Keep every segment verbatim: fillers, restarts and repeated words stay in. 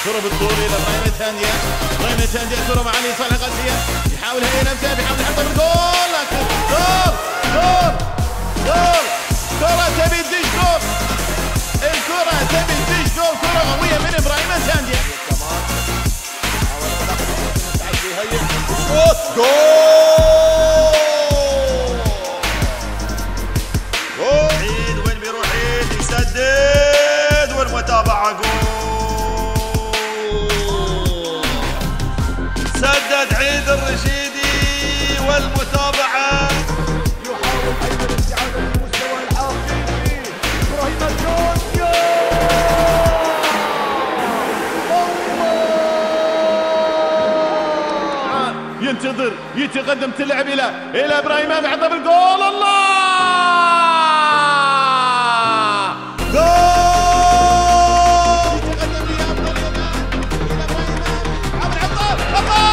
كرة بالطول الى ابراهيم تانديا، ابراهيم تانديا كرة مع علي صالح قاسية يحاول هي نفسه بيحاول يحطها بالجول، لكن جول جول جول كرة تبي تدش جول، الكرة تبي تدش جول، كرة قوية من ابراهيم تانديا. جول جول عيد وين بيروح عيد يسدد والمتابعة جول، سدد عيد الرشيدي والمتابعة يحاول ايضا الاستعادة للمستوى الحقيقي. ابراهيم الجول ينتظر يتقدم تلعب الى الى ابراهيم بعطى بالجول، الله جول يتقدم الى افضل الى ابراهيم عبد العطار، الله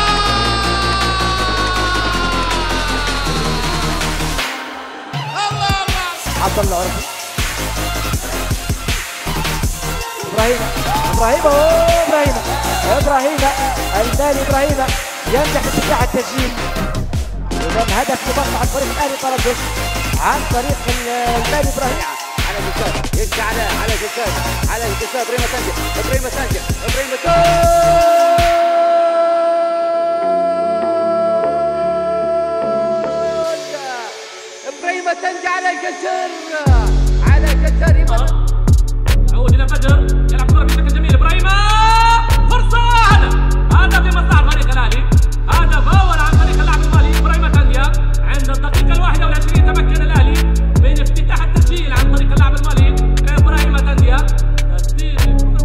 الله الله عبد الله عرفي ابراهيم ابراهيم ابراهيم ابراهيم المالي ابراهيم ينجح في دفاع التسجيل. اذا هدف لمصلحه الفريق الاهلي طرابلس عن طريق المالي ابراهيم على الجساد، يمشي على على الجساد على الجساد ابراهيم تانديا ابراهيم تانديا ابراهيم تانديا ابراهيم تانديا على الجسر على الجسر يعود الى بدر يلعب كره بشكل جميل، ابراهيم فرصه، هذا هذا في مصلحه الفريق الاهلي، هذا فاول عن طريق اللاعب المالي ابراهيم تانديا. عند الدقيقه الواحده والعشرين تمكن الاهلي من افتتاح التسجيل عن طريق اللاعب المالي ابراهيم تانديا. تسديد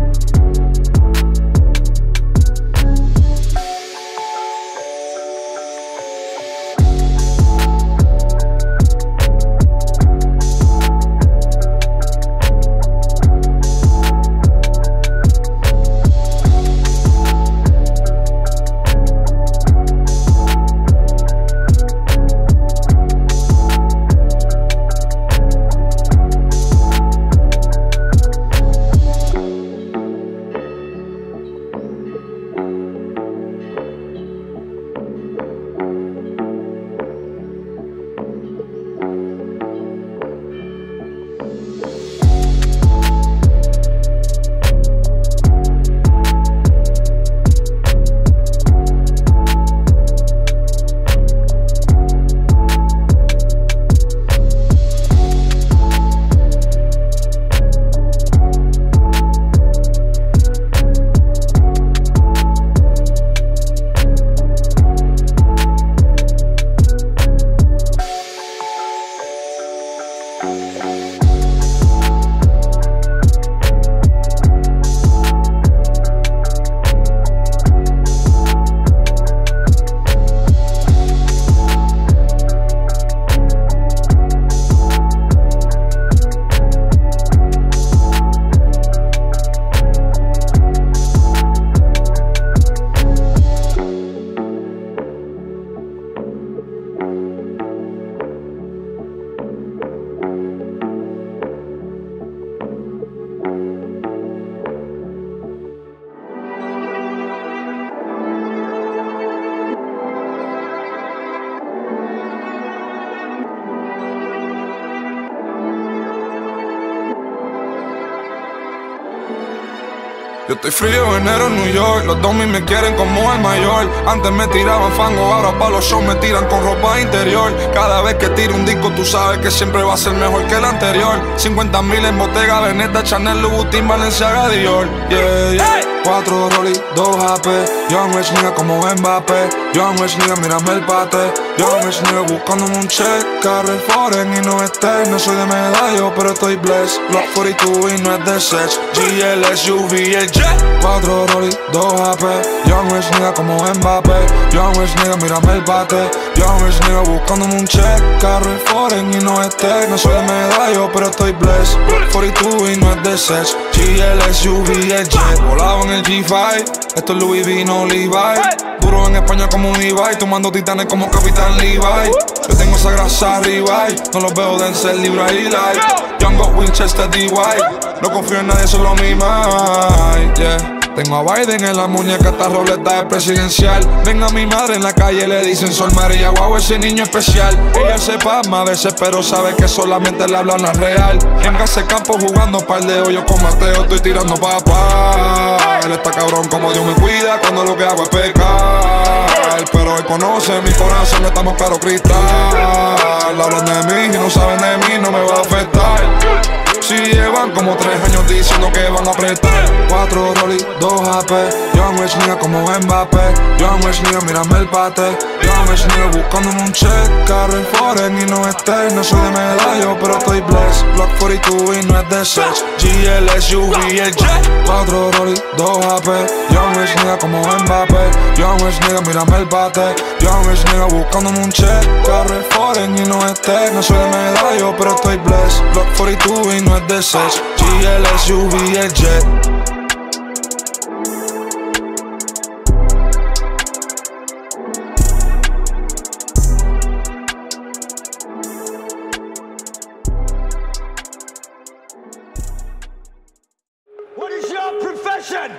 Yo estoy frío, enero en New York. Los domis me quieren como el mayor. Antes me tiraban fango, ahora pa' los shows me tiran con ropa interior. Cada vez que tiro un disco tú sabes que siempre va a ser mejor que el anterior. cincuenta mil en Bottega Veneta, Chanel, Louboutin, Balenciaga, Dior. Yeah, yeah. Hey. Cuatro Rolly, dos A P. Young Rich nigga como Mbappé. Young Rich nigga, mírame el pate. Young Rich nigga buscándome un check. Carro foreign y no estés. No soy de medallo, pero estoy blessed. Block cuarenta y dos y no es de sex. G L S U V el jet. Cuatro Rolly, dos A P. Young Rich nigga como Mbappé. Young Rich nigga, mírame el pate. Young Rich nigga buscándome un check. Carro foreign y no estés. No soy de medallo, pero estoy blessed. Block cuarenta y dos y no es de sex. G L S U V el jet. Volado en el G cinco. Esto es Louis V, no Levi. Duro en España como un Ibai. Tomando titanes como Capitán Levi. Yo tengo esa grasa arriba. No los veo Denzel, Libra y Light. Django, Winchester, D Y. No confío en nadie, solo mi mind, yeah. Tengo a Biden en la muñeca, esta roleta es presidencial. Ven a mi madre en la calle, le dicen Sol María, guau, ese niño especial. Ella se pasma a veces, pero sabe que solamente le hablan la real. En ese campo jugando par de hoyos con Mateo, estoy tirando papá. Él está cabrón como Dios me cuida cuando lo que hago es pecar. Pero él conoce mi corazón, estamos claro cristal. Hablan de mí y no saben de mí, no me va a afectar. Si llevan como tres años diciendo que van a apretar. Cuatro Rolly, dos A P. Young Rich nigga como Mbappé. Young Rich nigga, mírame el bate. Young Rich nigga buscándome un check. Carro en foreign y no esté. No soy de medallo, pero estoy blessed. Block cuarenta y dos y no es de sex. G L S U V el jet. Cuatro Rolly, dos A P. Young Rich nigga como Mbappé. Young Rich nigga, mírame el bate. Young Rich nigga buscándome un check. Carro en foreign y no esté. No soy de medallo, pero estoy blessed. Block cuarenta y dos y no es de sex. G L S U V el jet. What is your profession?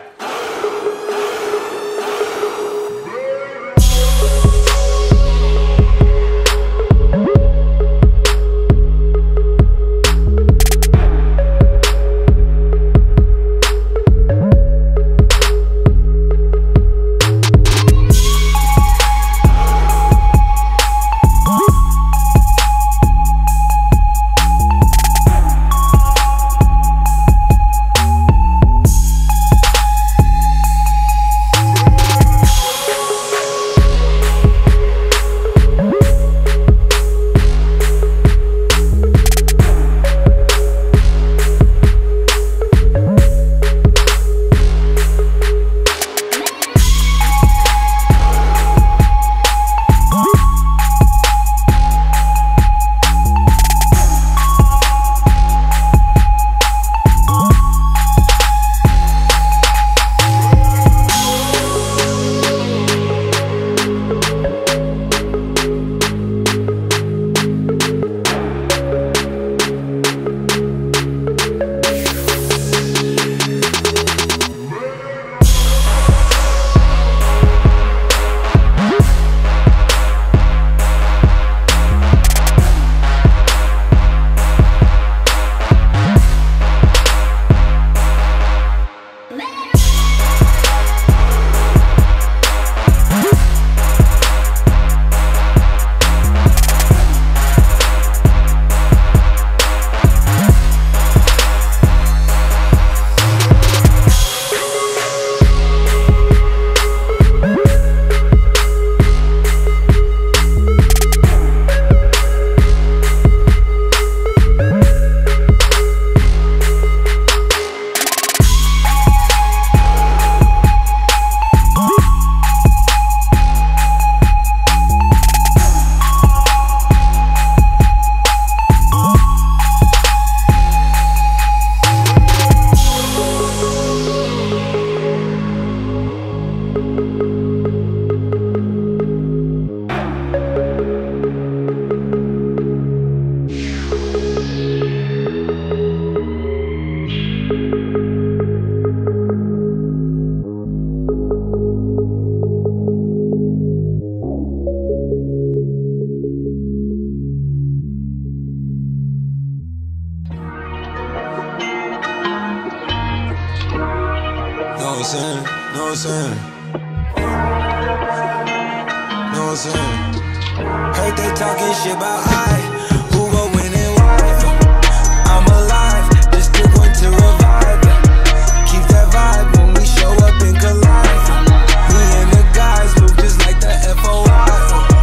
Know what I'm saying? Know what I'm saying? Know what I'm saying? Heard they talking shit about I, who gon' win and why. I'm alive, just took one to revive. Keep that vibe when we show up and collide. Me and the guys move just like the F O I.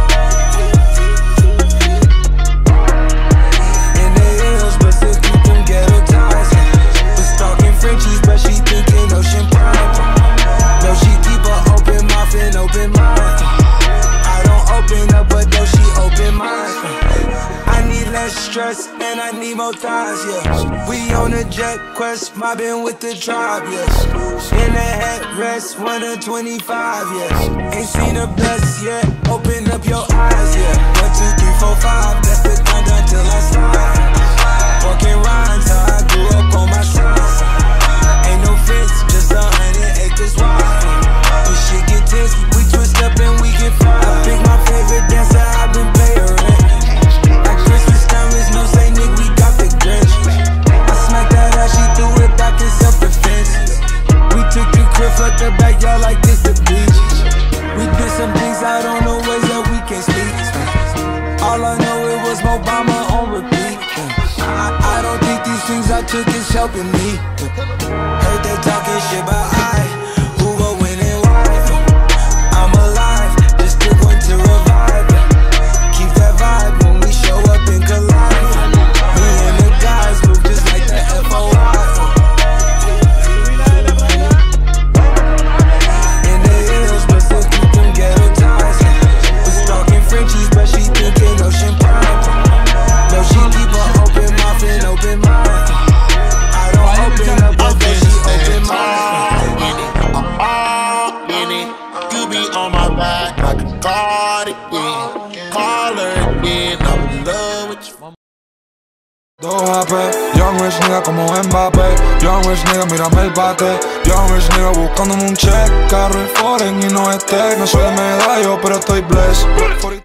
In the hills, but still keep them ghetto ties. Was talking Frenchies, but she thinking Ocean Prime. No, she keep an open mouth and open mind. I don't open up, but though she open mind. I need less stress and I need more thighs, yeah. We on a jet quest, mobbing with the tribe, yes. In the headrest, one of twenty-five, yes. Ain't seen the best yet, open up your eyes, yeah. One, two, three, four, five, that's the countdown till I slide. Walking rhymes, how I grew up on my side. Ain't no fence, just a hundred acres. helping me. Heard they talking shit about I, who will win and why. I'm alive, just took one to revive. Keep that vibe when we show up and collide. Me and the guys move just like the F O I. In the hills, but still keep them ghetto ties. Was talking Frenchies, but she thinking Ocean Prime. No, she keep an open mouth and open mind. I don't open up, but then she open mine. In it, you be on my back like a cardigan. Call her again, I'm in love with you. Dos A P, Young Rich nigga como Mbappé. Young Rich nigga, mírame el bate. Young Rich nigga buscándome un check. Carro y foreign y no es tech. No soy de medallo, pero estoy blessed.